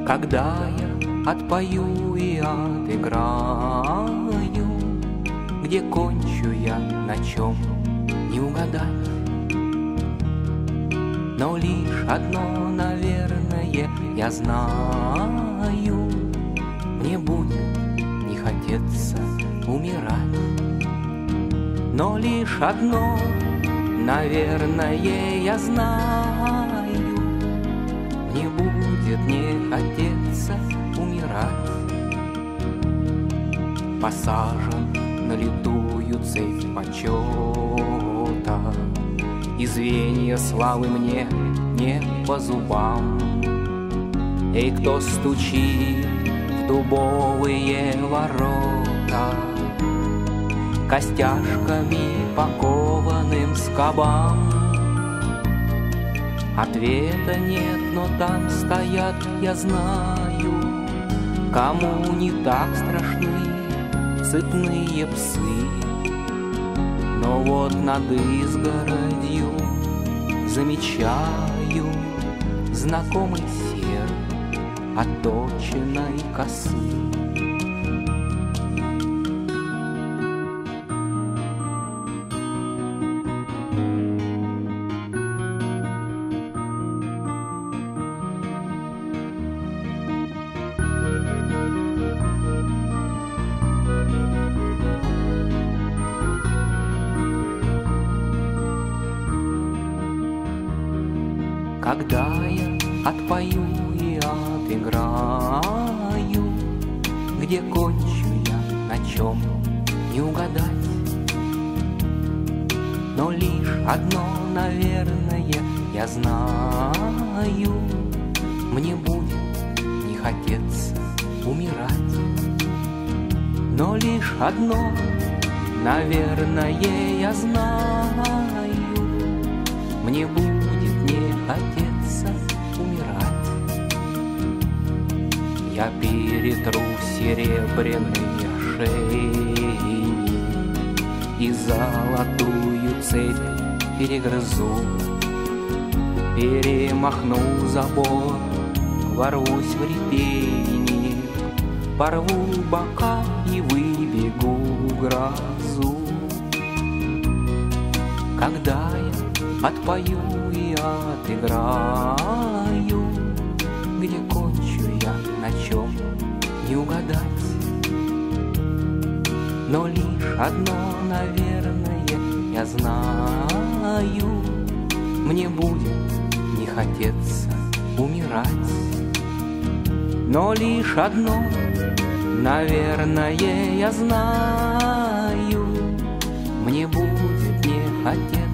Когда я отпою и отыграю, где кончу я, на чем не угадать. Но лишь одно, наверное, я знаю: мне будет не хотеться умирать. Но лишь одно, наверное, я знаю: мне будет не хотеться умирать. Посажен на литую цепь почета, и звенья славы мне не по зубам. Эй, кто стучит в дубовые ворота костяшками покованным скобам? Ответа нет, но там стоят, я знаю, кому не так страшны цепные псы. Но вот над изгородью замечаю знакомый серп отточенной косы. Когда я отпою и отыграю, где кончу я, на чем не угадать. Но лишь одно, наверное, я знаю: мне будет не хотеться умирать. Но лишь одно, наверное, я знаю: мне будет не хотеться умирать. Я перетру серебряные ошейники и золотую цепь перегрызу. Перемахну забор, ворвусь в репейник, порву бока и выбегу в грозу. Когда я отпою и отыграю, где кончу я, на чем не угадать. Но лишь одно, наверное, я знаю: мне будет не хотеться умирать. Но лишь одно, наверное, я знаю: мне будет не хотеться